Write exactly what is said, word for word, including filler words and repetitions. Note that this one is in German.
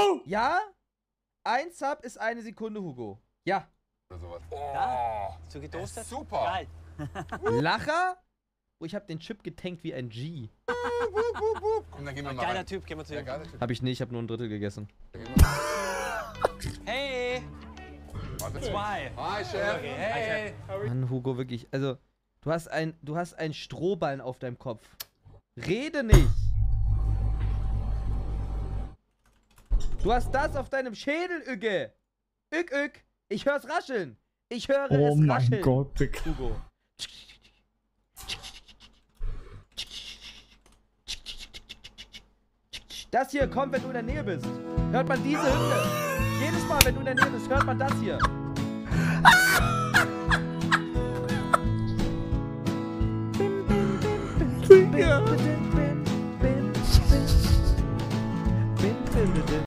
Hugo! Ja? Ein Sub ist eine Sekunde, Hugo. Ja. Oder sowas. Ja. Oh, So getoastet? super. Geil. Lacher? Oh, ich habe den Chip getankt wie ein G. Und dann gehen wir mal Geiler rein. Typ, gehen wir zu Ja, ihm. geiler Typ. Hab ich nicht, ich habe nur ein Drittel gegessen. Dann gehen wir- Hey! Warte. Zwei. Hi, Chef. Okay. Hey. Mann, Hugo, wirklich. Also, du hast ein, du hast einen Strohballen auf deinem Kopf. Rede nicht! Du hast das auf deinem Schädel, Ügge! Ück, Ück! Ich hör's rascheln! Ich höre Oh es mein rascheln! Gott, Digga. Hugo. Das hier kommt, wenn du in der Nähe bist. Hört man diese Hymne. Jedes Mal, wenn du in der Nähe bist, hört man das hier. Digga.